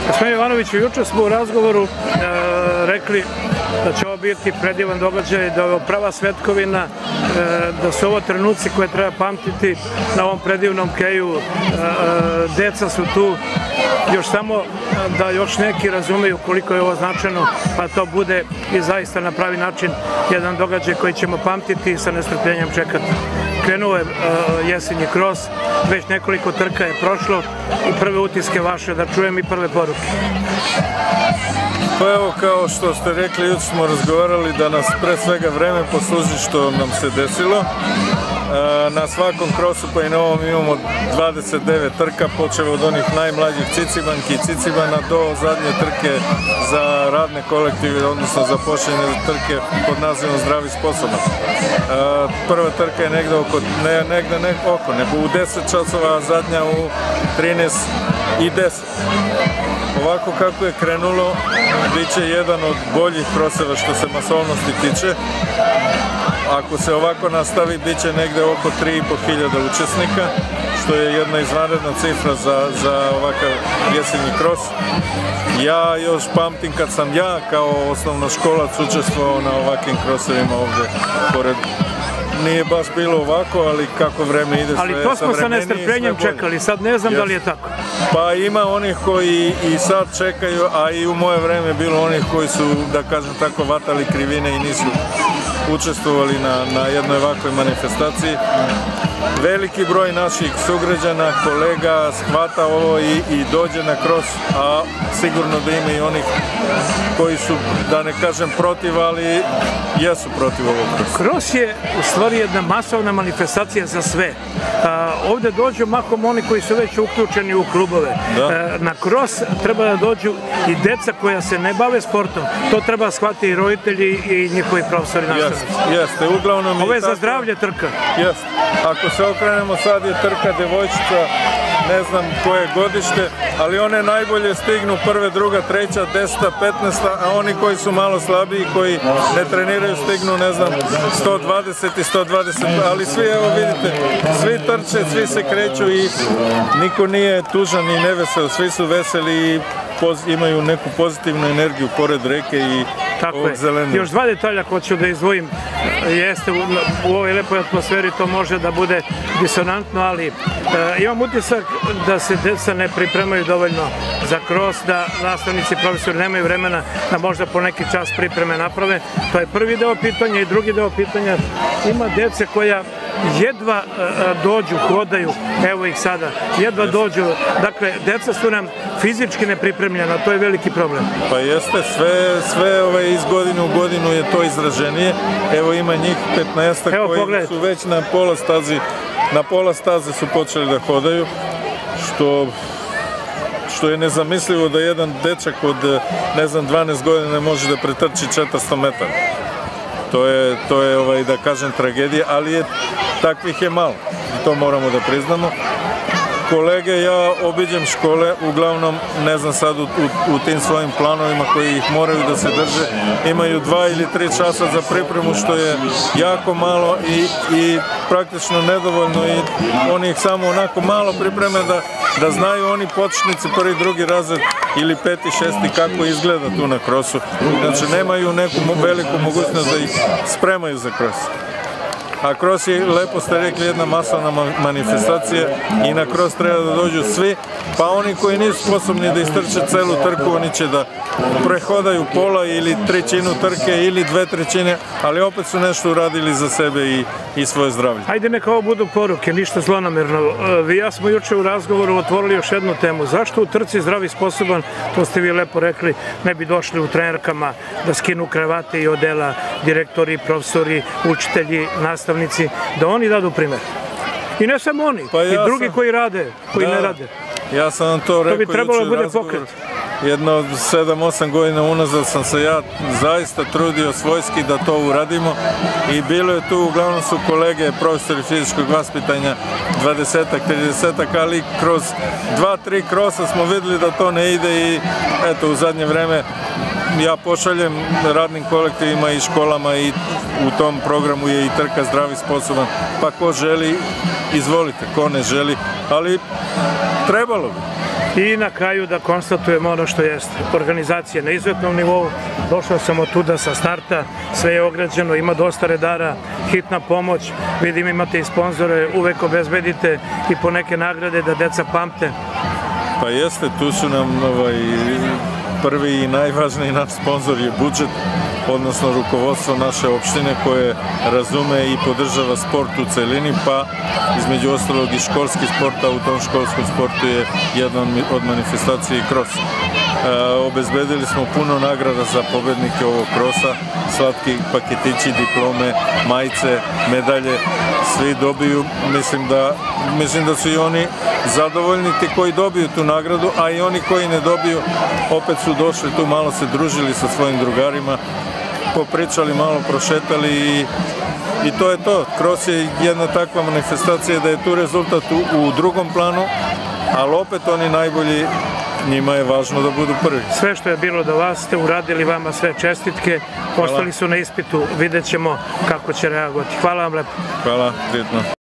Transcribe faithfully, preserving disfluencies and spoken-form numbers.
Gospodin Jovanoviću, juče smo u razgovoru e, rekli da će ovo biti predivan događaj, da je ovo prava svetkovina, e, da su ovo trenuci koje treba pamtiti na ovom predivnom keju, e, deca su tu, još samo da još neki razumeju koliko je ovo značajno, pa to bude i zaista na pravi način jedan događaj koji ćemo pamtiti i sa nestrpljenjem čekati. Krenuo je uh, jesenji kros, već nekoliko trka je prošlo i prve utiske vaše, da čujem i prve poruke. Pa evo, kao što ste rekli, jutro smo razgovarali da nas pre svega vreme posluži što nam se desilo. Na svakom krosu pa i na ovom imamo dvadeset devet trka, počeo od onih najmlađih cicibanki i cicibana do zadnje trke za radne kolektive, odnosno za pošljene trke pod nazivom Zdravi sposoban. Prva trka je negde oko, ne negde ne oko, nego u deset časova, a zadnja u trinaest i deset. Ovako kako je krenulo, bit će jedan od boljih kroseva što se masovnosti tiče. Ako se ovako nastavi, bit će negde oko tri i po hiljade učesnika, što je jedna izvanredna cifra za, za ovakav jesenji kros. Ja još pamtim kad sam ja kao osnovnoškolac učestvovao na ovakvim krosevima ovde pored. Nije baš bilo ovako, ali kako vreme ide sve savremenije. Ali to smo sa nestrpljenjem čekali, sad ne znam da li je tako. Pa ima onih koji i sad čekaju, a i u moje vreme bilo onih koji su, da kažem tako, vatali krivine i nisu učestvovali na, na jednoj ovakvoj manifestaciji. Veliki broj naših sugrađana, kolega shvata ovo i, i dođe na kros, a sigurno da ima i onih koji su, da ne kažem protiv, ali jesu protiv ovog krosa. Kros je u stvari jedna masovna manifestacija za sve. A, ovde dođu mahom oni koji su već uključeni u klubove. Da. A, na kros treba da dođu i deca koja se ne bave sportom. To treba shvatiti i roditelji i njihovi profesori nastavnici. Jeste, jeste. Uglavnom ovo je za zdravlje trka. Jeste. Ako se okrenemo, sad je trka devojčica, ne znam koje godište, ali one najbolje stignu prve, druga, treća, deseta, petnaesta, a oni koji su malo slabiji, koji ne treniraju, stignu, ne znam, sto dvadeset i sto dvadeset, ali svi, evo vidite, svi trče, svi se kreću i niko nije tužan ni nevesel, svi su veseli i imaju neku pozitivnu energiju pored reke i ovog zelenja. Još dva detalja hoću da izdvojim, jeste u, u ovoj lepoj atmosferi to može da bude disonantno, ali e, imam utisak da se deca ne pripremaju dovoljno za kros, da nastavnici i profesori nemaju vremena da možda po neki čas pripreme naprave. To je prvi deo pitanja i drugi deo pitanja. Ima dece koja jedva dođu, hodaju, evo ih sada, jedva dođu, dakle, deca su nam fizički nepripremljena, to je veliki problem. Pa jeste, sve, sve ove iz godine u godinu je to izraženije, evo ima njih petnaest koji pogledajte. Su već na pola stazi, na pola staze su počeli da hodaju, što što je nezamislivo da jedan dečak od, ne znam, dvanaest godina ne može da pretrči četiristo metara. To je, to je ovaj, da kažem, tragedija, ali je, takvih je malo i to moramo da priznamo. Kolege, ja obiđem škole, uglavnom, ne znam sad, u, u, u tim svojim planovima koji ih moraju da se drže, imaju dva ili tri časa za pripremu, što je jako malo i, i praktično nedovoljno i oni ih samo onako malo pripreme da, da znaju oni početnici, prvi, drugi razred ili peti, šesti kako izgleda tu na krosu. Znači, nemaju neku veliku mogućnost da ih spremaju za kros. A kros je, lepo ste rekli, jedna masovna manifestacija i na kros treba da dođu svi, pa oni koji nisu sposobni da istrče celu trku, oni će da prehodaju pola ili trećinu trke ili dve trećine, ali opet su nešto uradili za sebe i, i svoje zdravlje. Hajde neka ovo budu poruke, ništa zlonamerno. Vi ja smo juče u razgovoru otvorili još jednu temu. Zašto u trci Zdravi sposoban, to ste vi lepo rekli, ne bi došli u trenerkama da skinu kravate i odela, direktori, profesori, učitelji, nastavnici, da oni dadu primjer. I ne samo oni, pa ja i drugi sam, koji rade, koji da, ne rade. Ja sam vam to rekao. To bi trebalo da bude pokret. Jedno od sedam osam godina unazad sam se ja zaista trudio svojski da to uradimo i bilo je tu, uglavnom su kolege, profesori fizičkog vaspitanja, dvadesetak, tridesetak, ali kroz dva, tri krosa smo vidjeli da to ne ide i eto, u zadnje vreme ja pošaljem radnim kolektivima i školama i u tom programu je i trka Zdravi sposoban, pa ko želi, izvolite, ko ne želi, ali trebalo bi. I na kraju da konstatujemo ono što jeste. Organizacija na izuzetnom nivou, došao sam od tuda sa starta, sve je ograđeno, ima dosta redara, hitna pomoć, vidim imate i sponzore, uvek obezbedite i po neke nagrade da deca pamte. Pa jeste, tu su nam prvi i najvažniji naš sponzor je budžet, odnosno rukovodstvo naše opštine koje razume i podržava sport u celini, pa između ostalog i školski sport, a u tom školskom sportu je jedna od manifestacije i kros. Obezbedili smo puno nagrada za pobednike ovog krosa, slatki paketići, diplome, majice, medalje, svi dobiju, mislim da, mislim da su i oni zadovoljni ti koji dobiju tu nagradu, a i oni koji ne dobiju, opet su došli tu, malo se družili sa svojim drugarima, popričali, malo prošetali i, i to je to. Kros je jedna takva manifestacija da je tu rezultat u, u drugom planu, ali opet oni najbolji, njima je važno da budu prvi. Sve što je bilo do vas ste uradili, vama sve čestitke, ostali su na ispitu, vidjet ćemo kako će reagovati. Hvala vam lepo. Hvala, prijetno.